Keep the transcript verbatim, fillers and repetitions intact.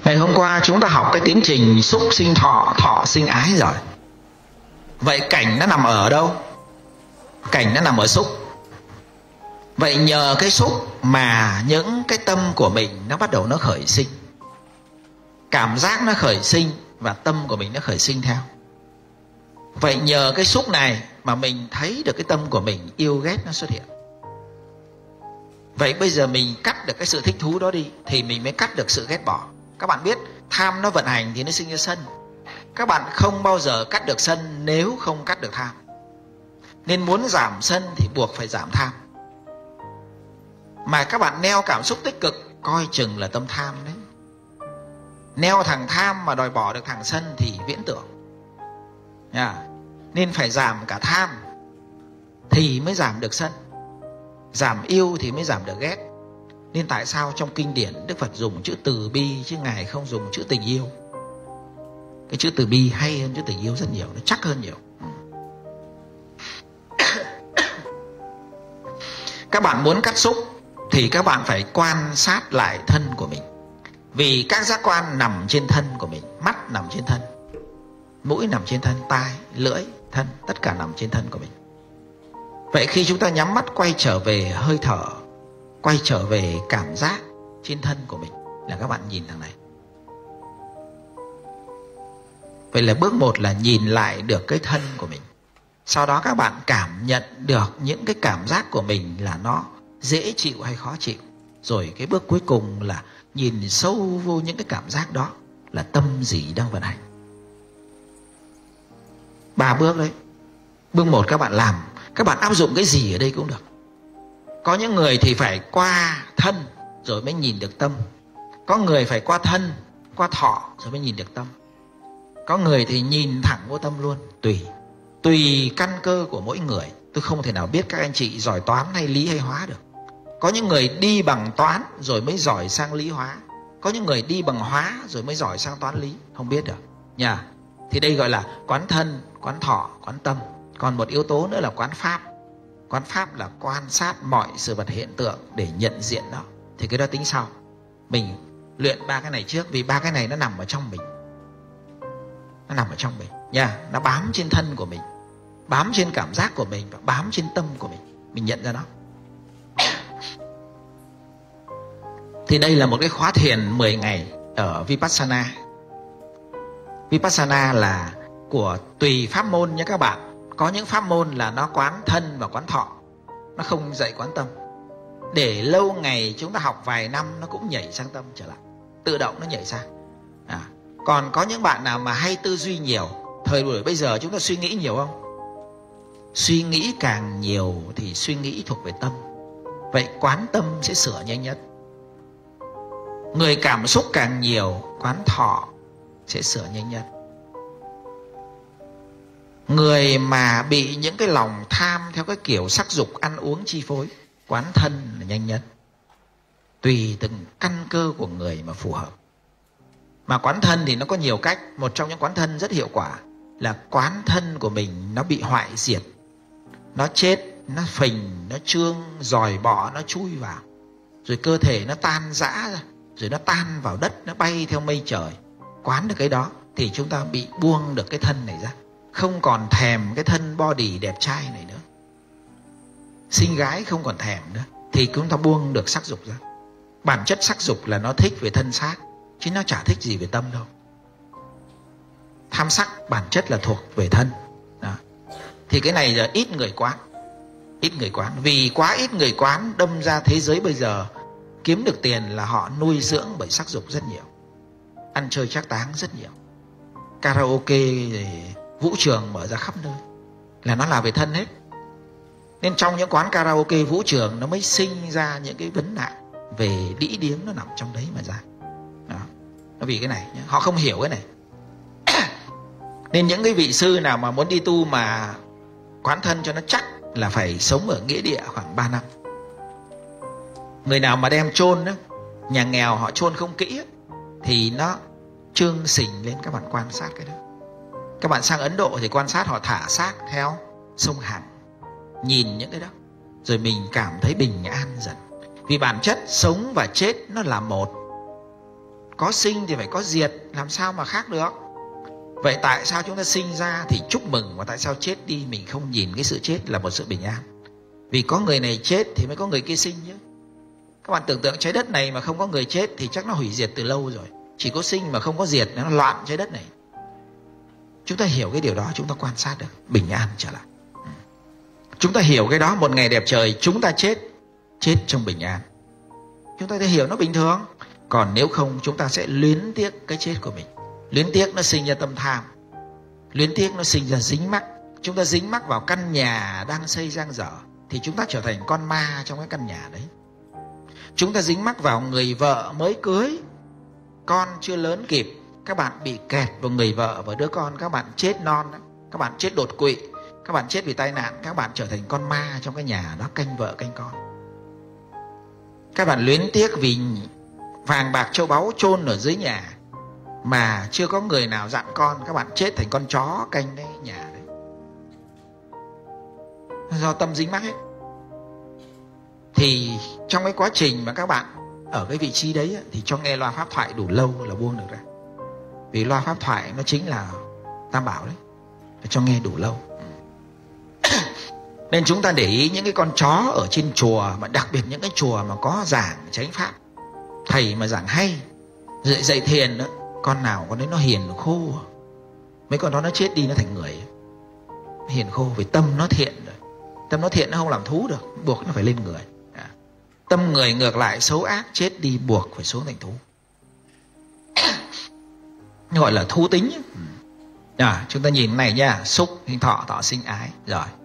Ngày hôm qua chúng ta học cái tiến trình xúc sinh thọ, thọ sinh ái rồi. Vậy cảnh nó nằm ở đâu? Cảnh nó nằm ở xúc. Vậy nhờ cái xúc mà những cái tâm của mình nó bắt đầu nó khởi sinh. Cảm giác nó khởi sinh và tâm của mình nó khởi sinh theo. Vậy nhờ cái xúc này mà mình thấy được cái tâm của mình yêu ghét nó xuất hiện. Vậy bây giờ mình cắt được cái sự thích thú đó đi thì mình mới cắt được sự ghét bỏ. Các bạn biết tham nó vận hành thì nó sinh ra sân. Các bạn không bao giờ cắt được sân nếu không cắt được tham. Nên muốn giảm sân thì buộc phải giảm tham. Mà các bạn neo cảm xúc tích cực coi chừng là tâm tham đấy. Neo thằng tham mà đòi bỏ được thằng sân thì viễn tưởng. Yeah. Nên phải giảm cả tham thì mới giảm được sân. Giảm yêu thì mới giảm được ghét. Nên tại sao trong kinh điển Đức Phật dùng chữ từ bi chứ Ngài không dùng chữ tình yêu? Cái chữ từ bi hay hơn chữ tình yêu rất nhiều, nó chắc hơn nhiều. Các bạn muốn cắt xúc thì các bạn phải quan sát lại thân của mình. Vì các giác quan nằm trên thân của mình. Mắt nằm trên thân, mũi nằm trên thân, tai, lưỡi, thân, tất cả nằm trên thân của mình. Vậy khi chúng ta nhắm mắt quay trở về hơi thở, quay trở về cảm giác trên thân của mình là các bạn nhìn thằng này. Vậy là bước một là nhìn lại được cái thân của mình. Sau đó các bạn cảm nhận được những cái cảm giác của mình là nó dễ chịu hay khó chịu. Rồi cái bước cuối cùng là nhìn sâu vô những cái cảm giác đó là tâm gì đang vận hành. Ba bước đấy. Bước một các bạn làm, các bạn áp dụng cái gì ở đây cũng được. Có những người thì phải qua thân rồi mới nhìn được tâm. Có người phải qua thân, qua thọ rồi mới nhìn được tâm. Có người thì nhìn thẳng vô tâm luôn. Tùy Tùy căn cơ của mỗi người. Tôi không thể nào biết các anh chị giỏi toán hay lý hay hóa được. Có những người đi bằng toán rồi mới giỏi sang lý hóa. Có những người đi bằng hóa rồi mới giỏi sang toán lý. Không biết được nha. Thì đây gọi là quán thân, quán thọ, quán tâm. Còn một yếu tố nữa là quán pháp. Quán pháp là quan sát mọi sự vật hiện tượng để nhận diện nó. Thì cái đó tính sau. Mình luyện ba cái này trước. Vì ba cái này nó nằm ở trong mình. Nó nằm ở trong mình nha. Nó bám trên thân của mình, bám trên cảm giác của mình và bám trên tâm của mình. Mình nhận ra nó. Thì đây là một cái khóa thiền mười ngày ở Vipassana. Vipassana là của tùy pháp môn nha các bạn. Có những pháp môn là nó quán thân và quán thọ, nó không dạy quán tâm. Để lâu ngày chúng ta học vài năm nó cũng nhảy sang tâm trở lại. Tự động nó nhảy sang à. Còn có những bạn nào mà hay tư duy nhiều, thời buổi bây giờ chúng ta suy nghĩ nhiều không? Suy nghĩ càng nhiều thì suy nghĩ thuộc về tâm. Vậy quán tâm sẽ sửa nhanh nhất. Người cảm xúc càng nhiều, quán thọ sẽ sửa nhanh nhất. Người mà bị những cái lòng tham theo cái kiểu sắc dục ăn uống chi phối, quán thân là nhanh nhất. Tùy từng căn cơ của người mà phù hợp. Mà quán thân thì nó có nhiều cách. Một trong những quán thân rất hiệu quả là quán thân của mình nó bị hoại diệt, nó chết, nó phình, nó trương, dòi bọ nó chui vào. Rồi cơ thể nó tan rã ra, rồi nó tan vào đất, nó bay theo mây trời. Quán được cái đó thì chúng ta bị buông được cái thân này ra. Không còn thèm cái thân body đẹp trai này nữa. Xinh gái không còn thèm nữa. Thì chúng ta buông được sắc dục ra. Bản chất sắc dục là nó thích về thân xác, chứ nó chả thích gì về tâm đâu. Tham sắc bản chất là thuộc về thân đó. Thì cái này là ít người quán. Ít người quán. Vì quá ít người quán, đâm ra thế giới bây giờ kiếm được tiền là họ nuôi dưỡng bởi sắc dục rất nhiều. Ăn chơi trác táng rất nhiều. Karaoke, vũ trường mở ra khắp nơi, là nó là về thân hết. Nên trong những quán karaoke, vũ trường nó mới sinh ra những cái vấn nạn về đĩ điếm, nó nằm trong đấy mà ra đó. Nó vì cái này, họ không hiểu cái này. Nên những cái vị sư nào mà muốn đi tu mà quán thân cho nó chắc là phải sống ở nghĩa địa khoảng ba năm. Người nào mà đem chôn đó, nhà nghèo họ chôn không kỹ thì nó trương sình lên. Các bạn quan sát cái đó. Các bạn sang Ấn Độ thì quan sát họ thả xác theo sông Hằng. Nhìn những cái đó rồi mình cảm thấy bình an dần. Vì bản chất sống và chết nó là một. có sinh thì phải có diệt, làm sao mà khác được. Vậy tại sao chúng ta sinh ra thì chúc mừng, và tại sao chết đi mình không nhìn cái sự chết là một sự bình an? Vì có người này chết thì mới có người kia sinh chứ. Các bạn tưởng tượng trái đất này mà không có người chết thì chắc nó hủy diệt từ lâu rồi. Chỉ có sinh mà không có diệt, nó loạn trái đất này. Chúng ta hiểu cái điều đó, chúng ta quan sát được, bình an trở lại. Chúng ta hiểu cái đó, một ngày đẹp trời chúng ta chết, chết trong bình an. Chúng ta thấy hiểu nó bình thường. Còn nếu không chúng ta sẽ luyến tiếc cái chết của mình. Luyến tiếc nó sinh ra tâm tham, luyến tiếc nó sinh ra dính mắc. Chúng ta dính mắc vào căn nhà đang xây dang dở thì chúng ta trở thành con ma trong cái căn nhà đấy. Chúng ta dính mắc vào người vợ mới cưới, con chưa lớn kịp, các bạn bị kẹt vào người vợ và đứa con các bạn chết non đó. Các bạn chết đột quỵ, các bạn chết vì tai nạn, các bạn trở thành con ma trong cái nhà đó, canh vợ canh con. Các bạn luyến tiếc vì vàng bạc châu báu chôn ở dưới nhà mà chưa có người nào dặn con, các bạn chết thành con chó canh đấy nhà đấy. Do tâm dính mắc ấy. Thì trong cái quá trình mà các bạn ở cái vị trí đấy thì cho nghe loa pháp thoại đủ lâu là buông được ra. Vì loa pháp thoại nó chính là Tam Bảo đấy, cho nghe đủ lâu. Nên chúng ta để ý những cái con chó ở trên chùa, mà đặc biệt những cái chùa mà có giảng chánh pháp, thầy mà giảng hay, dạy, dạy thiền đó, con nào con đấy nó hiền khô. Mấy con đó nó chết đi nó thành người, hiền khô vì tâm nó thiện rồi. Tâm nó thiện nó không làm thú được, buộc nó phải lên người. Tâm người ngược lại xấu ác, chết đi buộc phải xuống thành thú. Gọi là thú tính. À, chúng ta nhìn này nha, xúc hình thọ, thọ sinh ái. Rồi